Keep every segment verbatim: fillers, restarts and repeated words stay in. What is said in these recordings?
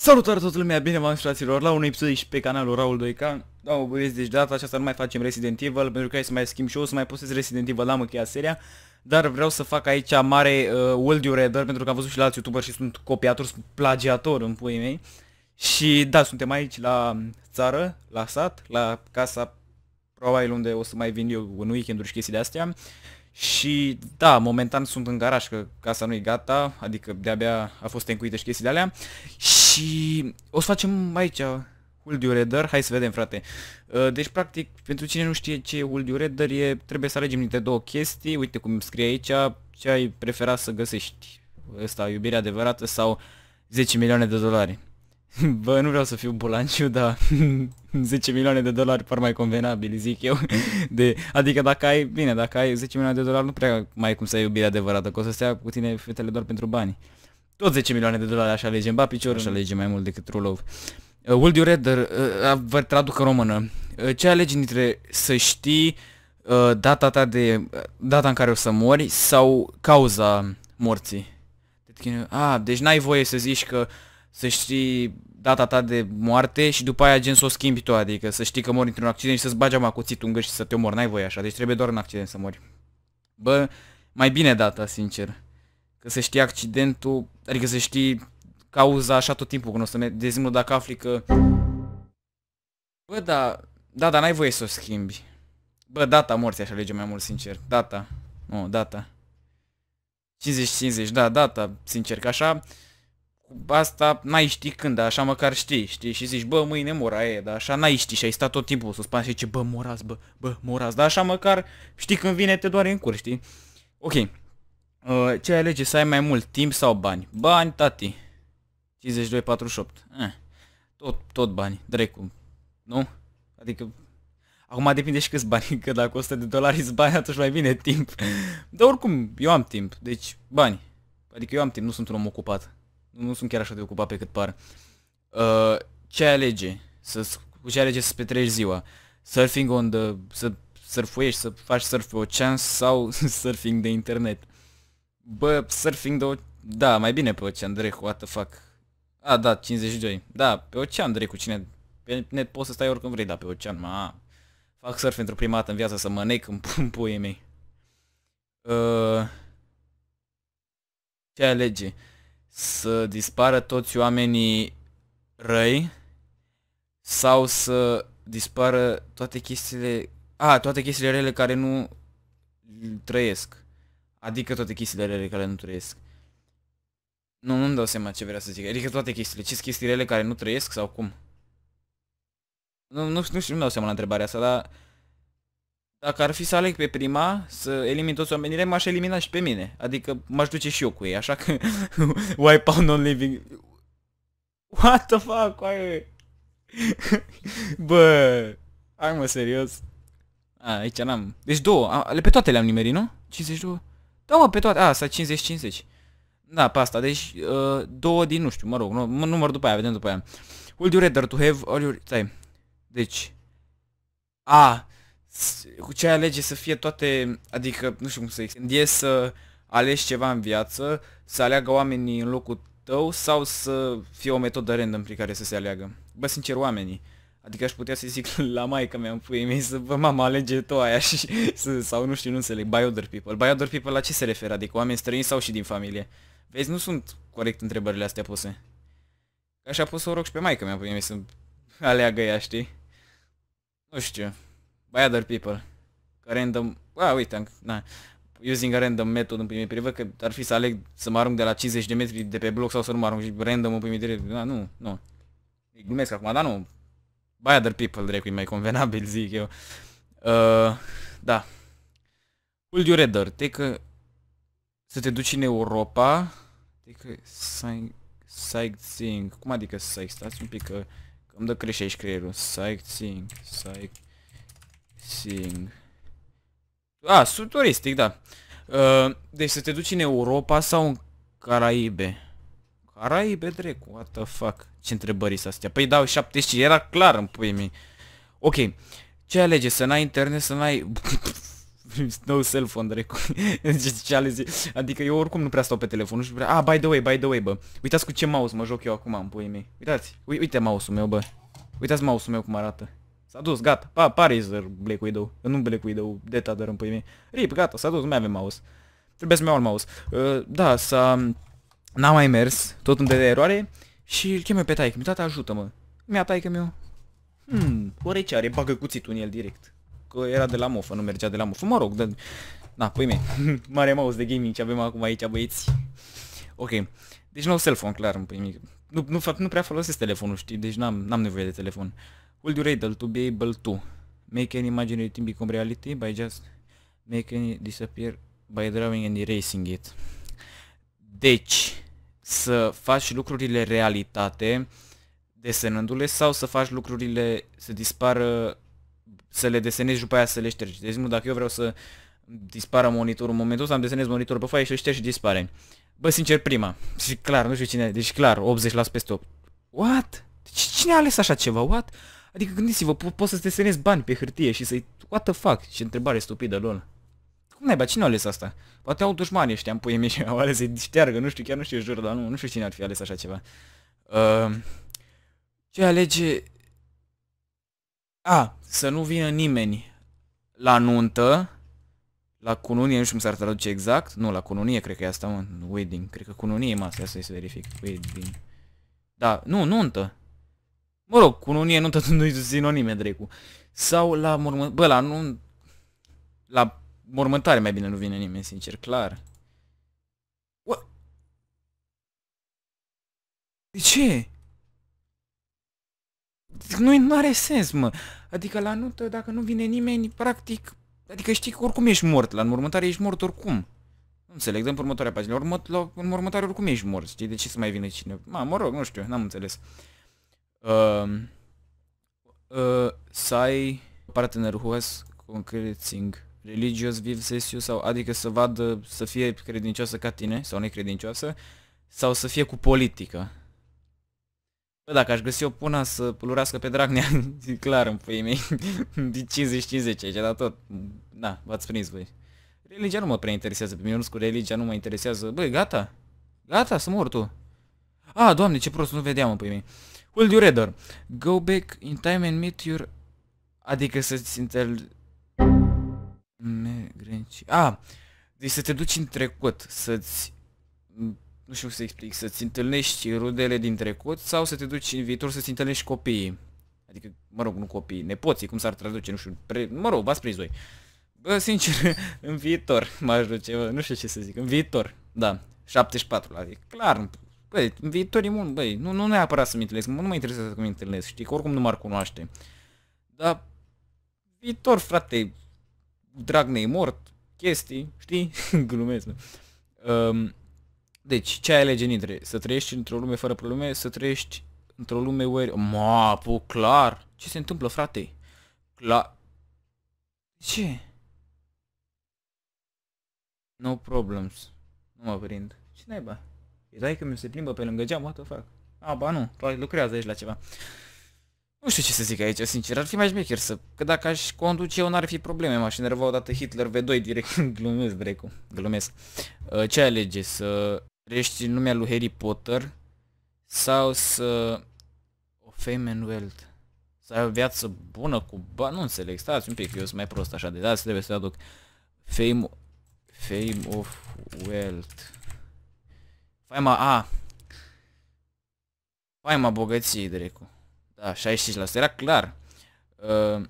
Salutare toată lumea, bine v-am fraților la un episod și pe canalul Raul doi K. Da, mă băieți, deci de data aceasta nu mai facem Resident Evil, pentru că hai să mai schimb și eu, să mai postez Resident Evil, am încheiat seria. Dar vreau să fac aici mare uh, Will You Rather, pentru că am văzut și la alți youtuberi și sunt copiator, sunt plagiator în puii mei. Și da, suntem aici la țară, la sat, la casa probabil unde o să mai vin eu în weekend-uri și chestii de astea. Și da, momentan sunt în garaj, că casa nu e gata, adică de-abia a fost încuită și chestii de alea. Și o să facem aici Will You Rather, hai să vedem, frate. Deci practic, pentru cine nu știe ce e Will You Rather, e, trebuie să alegem dintre două chestii. Uite cum scrie aici, ce ai prefera să găsești, ăsta, iubirea adevărată sau zece milioane de dolari. Bă, nu vreau să fiu bulanciu, dar zece milioane de dolari par mai convenabil, zic eu. De, adică dacă ai, bine, dacă ai zece milioane de dolari nu prea mai ai cum să ai iubire adevărată, că o să stea cu tine fetele doar pentru bani. Tot zece milioane de dolari așa alegem, ba picior așa alegem mai mult decât true love. Uh, Will You Rather, uh, vă traduc în română. Uh, ce alegi dintre să știi uh, data ta de, uh, data în care o să mori sau cauza morții? Ah, deci n-ai voie să zici că să știi data ta de moarte și după aia gen să o schimbi tu, adică să știi că mori într-un accident și să-ți bagi ama cuțitul în gât și să te omori, n-ai voie așa, deci trebuie doar în accident să mori. Bă, mai bine data, sincer, că să știi accidentul, adică să știi cauza așa tot timpul, când o să mergi, de exemplu dacă afli că... Bă, da, da, dar n-ai voie să o schimbi. Bă, data morții aș alege mai mult, sincer, data, nu, data. cincizeci cincizeci, da, data, sincer, că așa... Asta n-ai ști când, dar așa măcar știi, știi? Și zici, bă, mâine mor, aia e, dar așa n-ai ști și ai stat tot timpul suspans și zici, bă, morați, bă, bă, morați, dar așa măcar știi când vine, te doare în cur, știi? Ok. Uh, ce alege, să ai mai mult timp sau bani? Bani, tati. cincizeci și doi patruzeci și opt. Eh, tot, tot bani, dracu. Nu? Adică... Acum depinde și câți bani, că dacă o sută de dolari îți bani, atunci mai bine timp. Dar oricum, eu am timp, deci bani. Adică eu am timp, nu sunt un om ocupat. Nu sunt chiar așa de ocupat pe cât par. Uh, ce alege? Să, cu ce alege să petreci ziua? Surfing on the... Să surfuiești, să faci surf pe ocean sau surfing de internet? Bă, surfing de ocean... Da, mai bine pe ocean, drecu, what the fuck. Ah, da, cincizeci și doi. Da, pe ocean, drecu, cine... Pe net poți să stai oricând vrei, da, pe ocean, ma... Fac surf pentru prima dată în viață, să mă nec în puii mei. Uh, ce alege? Să dispară toți oamenii răi sau să dispară toate chestiile... A, toate chestiile rele care nu trăiesc. Adică toate chestiile rele care nu trăiesc. Nu, nu-mi dau seama ce vrea să zic. Adică toate chestiile. Ce-s chestii rele care nu trăiesc sau cum? Nu, nu, nu știu, nu-mi dau seama la întrebarea asta, dar... Dacă ar fi să aleg pe prima, să elimin toți oamenii rei, m-aș elimina și pe mine. Adică m-aș duce și eu cu ei, așa că... Wipe out non-living... What the fuck, oaie? Bă... Hai mă, serios. A, aici n-am... Deci două, a, pe toate le-am nimerit, nu? cincizeci și doi? Da, mă, pe toate, a, asta cincizeci cincizeci. Da, pe asta, deci uh, două din, nu știu, mă rog, nu, număr după aia, vedem după aia. Will you rather to have all your... Stai. Deci... A... Cu ce alege să fie toate, adică, nu știu cum să explic, e să alegi ceva în viață, să aleagă oamenii în locul tău sau să fie o metodă random prin care să se aleagă? Bă, sincer, oamenii. Adică aș putea să zic la maică mea în puii mei să, bă, mama, alege tu aia și să, sau nu știu, nu înțeleg, by other people. By other people la ce se referă? Adică oameni străini sau și din familie? Vezi, nu sunt corect întrebările astea puse. Așa pot să o rog și pe maică mea în puii mei să aleagă ea, știi? Nu știu. By other people. Random... A, uite, na. Using a random method în primii privă, că ar fi să aleg să mă arunc de la cincizeci de metri de pe bloc sau să nu mă arunc random în primii direct. Da, nu, nu. Glumesc acum, dar nu. By other people, drecu, e mai convenabil, zic eu. Uh, da. Will you rather? Take să te duci în Europa. Take sightseeing. Cum adică sightseeing? Stați un pic că, că îmi dă creș aici creierul. Sightseeing. Sight... Sing. A, sunt turistic, da. Uh, deci să te duci în Europa sau în Caraibe? Caraibe, drecu, what the fuck? Ce întrebări sunt astea? Păi dau șaptezeci și cinci, era clar în puii mei. Ok. Ce alege? Să n-ai internet, să n-ai... No cell phone, dracu. Ce alege? Adică eu oricum nu prea stau pe telefon, nu știu prea. Ah, by the way, by the way, bă. Uitați cu ce mouse mă joc eu acum în puii mei. Uitați. Uite mouse-ul meu, bă. Uitați mouse-ul meu cum arată. S-a dus, gata. Pa, Parizer Black Widow. Nu Black Widow, Detader în puii mei. Rip, gata, s-a dus, nu mai avem mouse. Trebuie să-mi iau un mouse. Uh, da, s-a... N-a mai mers, tot în de eroare. Și îl chemă pe taică-mi. Tata, ajută-mă. Mi-a taică-miu. Hmm, ori ce are, bagă cuțitul în el direct. Că era de la mofă, nu mergea de la mofă. Mă rog, de... Na, păi mei. Mare mouse de gaming ce avem acum aici, băieți. Ok. Deci nou cell phone, clar, păi mei. Nu, nu, nu prea folosesc telefonul, știi? Deci n-am nevoie de telefon. Will you Radel to be able to make any imaginary thing become reality by just make any disappear by drawing and erasing it. Deci, să faci lucrurile realitate desenându-le sau să faci lucrurile să dispară, să le desenezi după aia să le ștergi. De exemplu, dacă eu vreau să dispară monitorul în momentul ăsta, îmi desenez monitorul pe foaie și îl ștergi și dispare. Bă, sincer, prima. Și clar, nu știu cine, deci clar, optzeci la sută peste opt. What? Deci cine a ales așa ceva? What? Adică gândiți-vă, po poți să-ți desenezi bani pe hârtie și să-i... What the fuck? Ce întrebare stupidă, lol. Cum naiba, cine a ales asta? Poate au dușmani ăștia în puii mei și au ales să-i șteargă, nu știu, chiar nu știu, jur, dar nu, nu știu cine ar fi ales așa ceva. Uh, ce alege... A, să nu vină nimeni la nuntă, la cununie, nu știu cum s-ar traduce exact. Nu, la cununie, cred că e asta, mă, wedding. Cred că cununie e masă, asta e să verific. Wedding. Da, nu, nuntă. Mă rog, cununie, nuntă, nu-i sinonime, dracu. Sau la mormântare, bă, la nu... La mormântare mai bine nu vine nimeni, sincer, clar. What? De ce? Nu are sens, mă. Adică la nuntă, dacă nu vine nimeni, practic... Adică știi că oricum ești mort, la înmormântare ești mort oricum. Nu înțeleg, dăm pe următoarea pagină. Urmă, la înmormântare oricum ești mort, știi? De ce să mai vină cineva? Ma, mă rog, nu știu, n-am înțeles. Uh, uh, să ai partener who has concreting religious views as you, sau adică să vadă, să fie credincioasă ca tine, sau necredincioasă, sau să fie cu politică. Bă, dacă aș găsi o puna să lurească pe Dragnea, clar în puii mei, de cincizeci cincizeci aici, dar tot, da, v-ați prins voi. Religia nu mă prea interesează pe mine, nu cu religia, nu mă interesează. Băi, gata, gata, să mor tu. Ah, doamne, ce prost, nu vedeam în puii mei. Will you rather go back in time and meet your... Adică să-ți întâlni... Ah, deci să te duci în trecut, să-ți... Nu știu să explic, să-ți întâlnești rudele din trecut sau să te duci în viitor să-ți întâlnești copiii. Adică, mă rog, nu copiii, nepoții, cum s-ar traduce, nu știu, pre... mă rog, v-ați prins voi. Bă, sincer, în viitor m-aș duce, bă, nu știu ce să zic, în viitor, da, șaptezeci și patru, adică, clar, băi, în viitor e mult, băi, nu, nu neapărat să-mi întâlnesc, nu mă interesează că mi întâlnesc, știi, că oricum nu m-ar cunoaște. Dar, viitor, frate, Dragnea e mort, chestii, știi, glumesc, um, deci, ce ai alege dintre? Să trăiești într-o lume fără probleme, să trăiești într-o lume where... Ma, pu, clar! Ce se întâmplă, frate? Clar... Ce? No problems. Nu mă prind. Ce naiba? E dai că mi se plimbă pe lângă geam, what the fuck? A, ba nu, lucrează aici la ceva. Nu știu ce să zic aici, sincer, ar fi mai șmecher să... Că dacă aș conduce eu n-ar fi probleme, m-aș enerva odată Hitler V doi direct. Glumesc, dracu, glumesc. Uh, ce alege? Să... Trăiești în lumea lui Harry Potter sau să o fame and wealth, să ai o viață bună cu bani, nu înțeleg, stați un pic, eu sunt mai prost așa de da, trebuie să aduc fame, fame of wealth, faima, a, faima bogăției, drecu, da, șaizeci și cinci la sută, era clar. Uh,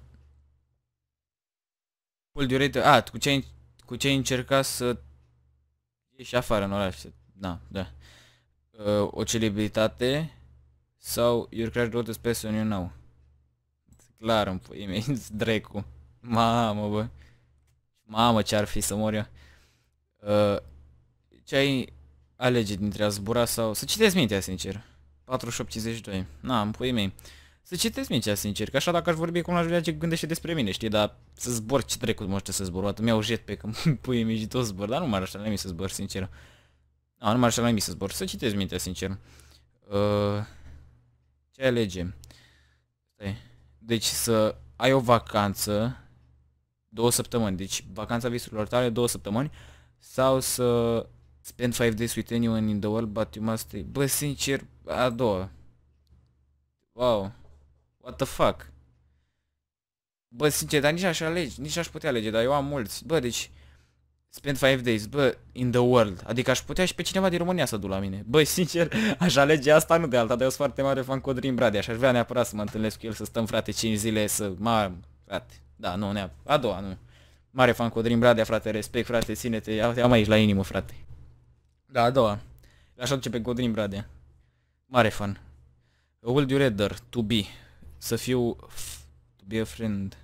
a, cu ce ai, cu ce ai încercat să ieși afară în oraș? Da, da. Uh, o celebritate sau your crush wrote a special on you now. Clar, îmi pui mei, dracu. Mamă, bă. Mamă, ce-ar fi să mor eu. Uh, ce ai alege dintre a zbura sau... Să citesc mintea, sincer. patruzeci și opt cincizeci și doi. Na, îmi pui mei. Să citesc mintea, sincer. Că așa dacă aș vorbi cu un Julia ce gândește despre mine, știi? Dar să zbor, ce dracu mă să zbor. Atât mi-au jet pe că pui mei și tot zbor. Dar nu m-ar așa la mine să zbor, sincer. A, nu m-ar așa la mine să zbor. Să citesc mintea, sincer. Uh, ce alege? Stai. Deci să ai o vacanță două săptămâni. Deci vacanța visurilor tale două săptămâni. Sau să spend five days with anyone in the world, but you must stay. Bă, sincer, a doua. Wow. What the fuck? Bă, sincer, dar nici aș alege, nici aș putea alege, dar eu am mulți. Bă, deci, spend five days, bă, in the world. Adică aș putea și pe cineva din România să duc la mine. Bă, sincer, aș alege asta, nu de alta, dar eu sunt foarte mare fan Codrin Bradea și aș vrea neapărat să mă întâlnesc cu el, să stăm, frate, cinci zile, să... Ma, frate, da, nu, neapărat. A doua, nu. Mare fan Codrin Bradea, frate, respect, frate, ține-te, am aici la inimă, frate. Da, a doua. Aș aduce pe Codrin Bradea. Mare fan. Would you rather to be, să fiu, to be a friend.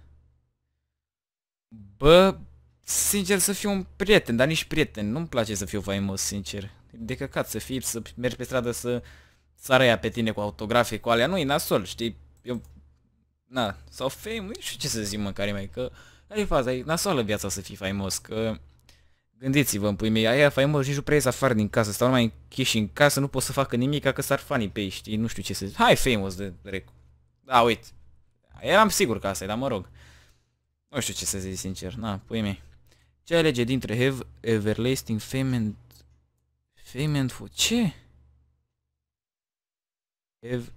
Bă, sincer să fiu un prieten, dar nici prieten. Nu-mi place să fiu faimos, sincer. De căcat să fii, să mergi pe stradă să sară ea pe tine cu autografe, cu alea. Nu, e nasol, știi? Eu, na, sau fame, nu știu ce să zic măcar mai, că care e faza, e nasolă viața să fii faimos, că gândiți-vă în pui mei, aia faimos nici nu prea ies afară din casă, stau numai închiși în casă, nu pot să facă nimic, ca că s-ar fanii pe ei, știi? Nu știu ce să zic. Hai famous de recu. Da, uite. Eram sigur că asta e, dar mă rog. Nu știu ce să zic sincer, na, pui mei. Ce alege dintre have everlasting fame and... Fame and food? Ce? Have...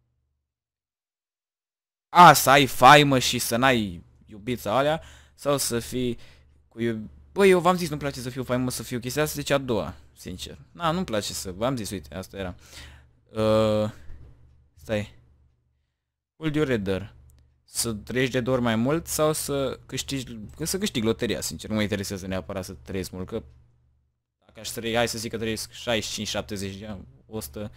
A, să ai faimă și să n-ai iubița alea, sau să fii cu iub... Băi, eu v-am zis, nu-mi place să fiu faimos, să fiu chestia asta, deci a doua, sincer. Na, nu-mi place să... V-am zis, uite, asta era. Uh... Stai. Would you rather? Să trăiești de două ori mai mult sau să câștigi, să câștigi loteria, sincer. Nu mă interesează neapărat să trăiesc mult, că dacă aș trăi, hai să zic că trăiesc șaizeci și cinci șaptezeci de ani, o sută,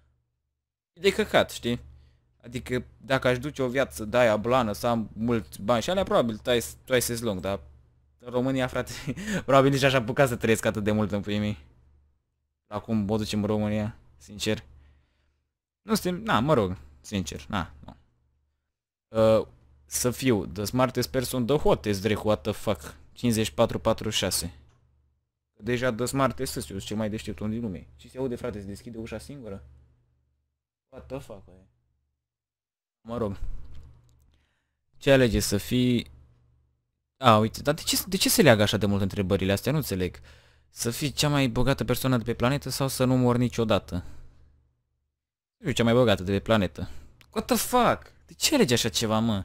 e de căcat, știi? Adică dacă aș duce o viață de aia blană, să am mulți bani și alea, probabil twice as long, dar în România, frate, probabil nici aș apuca să trăiesc atât de mult în puii mei. Acum o ducem în România, sincer. Nu suntem, na, mă rog, sincer, na, nu. Uh, să fiu the smartest person, the hottest, drecu, what the fuck, cincizeci și patru patruzeci și șase. Deja the smartest, sunt cel mai deștept om din lume. Și se aude, frate, se deschide ușa singură? What the fuck, aia? Mă rog. Ce alege să fii... A, uite, dar de ce, de ce se leagă așa de mult întrebările astea? Nu înțeleg. Să fii cea mai bogată persoană de pe planetă sau să nu mori niciodată? Nu știu, cea mai bogată de pe planetă. What the fuck? De ce alegi așa ceva, mă?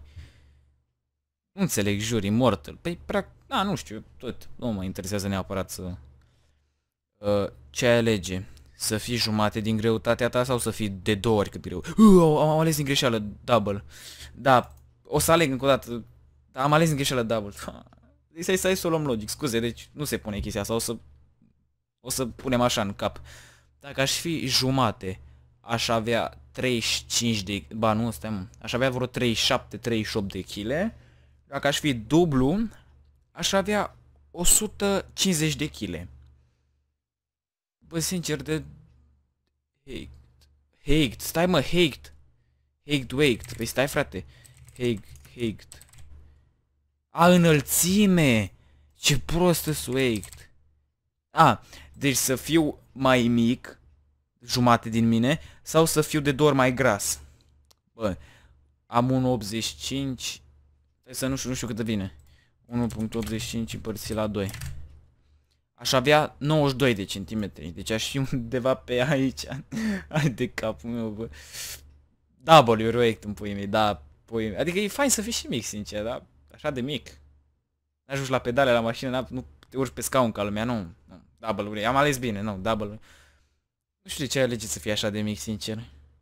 Nu înțeleg, jur, immortal. Păi, practic, da, nu știu, tot. Nu mă interesează neapărat să... Uh, ce alege? Să fii jumate din greutatea ta sau să fii de două ori cât greu? Uh, am ales din greșeală, double. Da, o să aleg încă o dată. Da, am ales din greșeală, double. Deci să să o luăm logic, scuze, deci nu se pune chestia asta, o să... O să punem așa în cap. Dacă aș fi jumate, aș avea treizeci și cinci de... Ba, nu, stai, mă. Aș avea vreo treizeci și șapte treizeci și opt de kg. Dacă aș fi dublu, aș avea o sută cincizeci de kg. Bă, sincer, de... Hate. Hate. Stai, mă, hate. Hate, wait. Păi stai, frate. Hate, hate. A, înălțime. Ce prostă swagt. A, deci să fiu mai mic, jumate din mine, sau să fiu de două ori mai gras. Bă, am unu virgulă optzeci și cinci. Stai să nu știu, nu știu cât vine. unu virgulă optzeci și cinci împărțit la doi. Aș avea nouăzeci și doi de centimetri. Deci aș fi undeva pe aici. Hai de capul meu, bă. W react în puii mei, da, puii mei. Adică e fain să fii și mic, sincer, da? Așa de mic. N-ajungi la pedale la mașină, nu te urci pe scaun ca lumea, nu. nu. W, am ales bine, nu, W. Nu știu de ce ai alegit să fii așa de mic, sincer.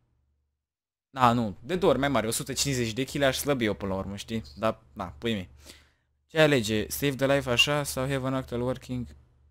Na, nu, de două ori mai mare, o sută cincizeci de kg aș slăbi eu până la urmă, știi? Dar, na, puii mei. Ce alege? Save the life așa sau have an actual working?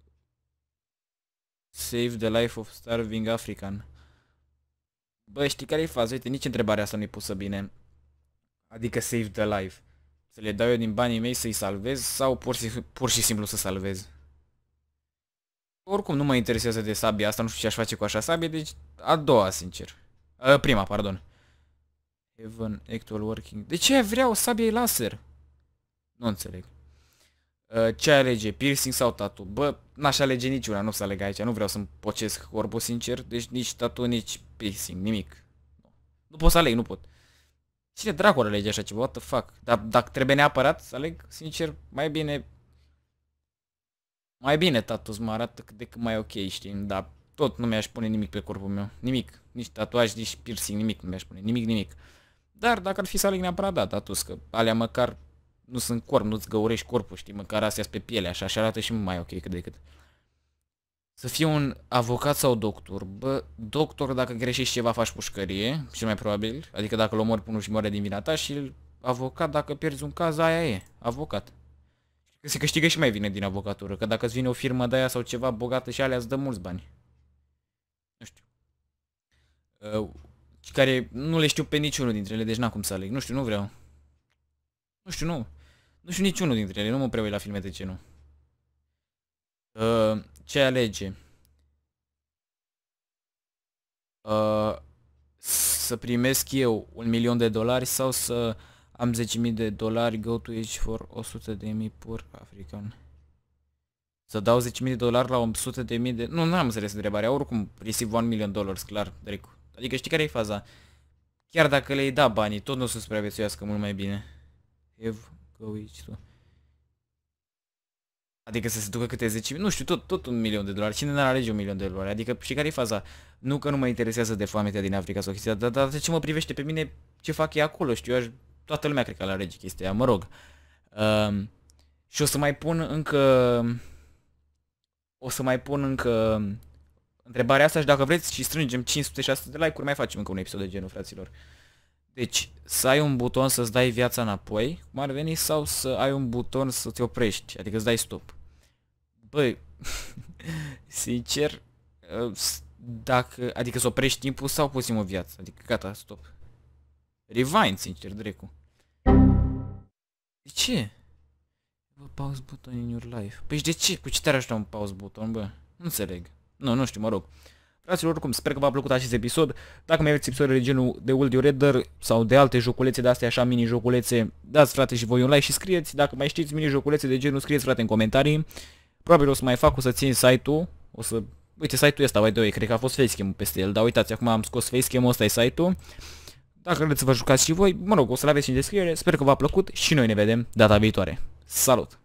Save the life of starving African. Bă, știi care e faza? Uite, nici întrebarea asta nu-i pusă bine. Adică save the life. Să le dau eu din banii mei să-i salvez sau pur și, pur și simplu să salvez? Oricum nu mă interesează de sabia asta, nu știu ce aș face cu așa sabie, deci a doua, sincer. A, prima, pardon. Have an actual working. De ce vreau sabie laser? Nu înțeleg. Uh, ce alege? Piercing sau tatu? Bă, n-aș alege niciuna, nu o să aleg aici. Nu vreau să-mi pocesc corpul, sincer. Deci nici tatu, nici piercing, nimic. Nu pot să aleg, nu pot. Cine dracul alege așa ceva? What the fuck? Dar dacă trebuie neapărat să aleg, sincer, mai bine... Mai bine tatus mă arată cât de cât mai ok, știi? Dar tot nu mi-aș pune nimic pe corpul meu. Nimic. Nici tatuaj, nici piercing, nimic nu mi-aș pune. Nimic, nimic. Dar dacă ar fi să aleg neapărat, da, tatus, că alea măcar nu sunt corp, nu-ți găurești corpul, știi? Măcar astea pe piele, așa, și arată și mai ok cât de cât. Să fie un avocat sau doctor. Bă, doctor dacă greșești ceva faci pușcărie, cel mai probabil. Adică dacă îl omori până și moare din vina ta, și avocat dacă pierzi un caz, aia e. Avocat. Că se câștigă și mai vine din avocatură. Că dacă îți vine o firmă de aia sau ceva bogată și alea îți dă mulți bani. Nu știu. Uh, care nu le știu pe niciunul dintre ele, deci n-am cum să aleg. Nu știu, nu vreau. Nu știu, nu. Nu știu niciunul dintre ele, nu mă prevei la filme de ce nu. Uh, ce alege? Uh, să primesc eu un milion de dolari sau să am zece mii de dolari, go to each for o sută de mii pur african. Să dau zece mii de dolari la o sută de mii de... Nu, nu am înțeles întrebarea, oricum receive one million dollars, clar, Dracu. Adică știi care e faza? Chiar dacă le-ai da banii, tot nu o să supraviețuiască mult mai bine. Have, go each to... Adică să se ducă câte zece mii, nu știu, tot, tot un milion de dolari. Cine n-ar alege un milion de dolari? Adică știi care e faza? Nu că nu mă interesează de foametea din Africa sau chestia, dar, dar ce mă privește pe mine, ce fac ei acolo, știu, eu aș... Toată lumea cred că alege chestia aia, mă rog. Um, și o să mai pun încă... O să mai pun încă... Întrebarea asta și dacă vreți și strângem cinci sute șase sute de like-uri, mai facem încă un episod de genul, fraților. Deci, să ai un buton să-ți dai viața înapoi, cum ar veni, sau să ai un buton să te oprești, adică să dai stop. Băi, sincer, dacă, adică să oprești timpul sau puțin o viață, adică gata, stop. Rewind, sincer, drecu. De ce? Bă, pause button in your life. Păi de ce? Cu ce te-ar ajuta un pause button, bă? Nu înțeleg. Nu, nu știu, mă rog. Fraților, oricum, sper că v-a plăcut acest episod. Dacă mai aveți episoade de genul de Will You Rather sau de alte joculețe de astea, așa, mini-joculețe, dați, frate, și voi un like și scrieți. Dacă mai știți mini-joculețe de genul, scrieți, frate, în comentarii. Probabil o să mai fac, o să țin site-ul. O să... Uite, site-ul ăsta, by the way, cred că a fost facecam-ul peste el. Dar uitați, acum am scos facecam-ul, ăsta e site-ul. Dacă vreți să vă jucați și voi, mă rog, o să-l aveți în descriere. Sper că v-a plăcut și noi ne vedem data viitoare. Salut!